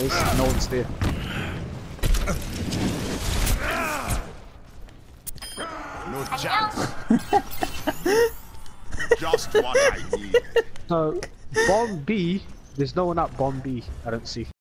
is. No one's there. No chance. Just what I need. So, bomb B, there's no one at bomb B, I don't see.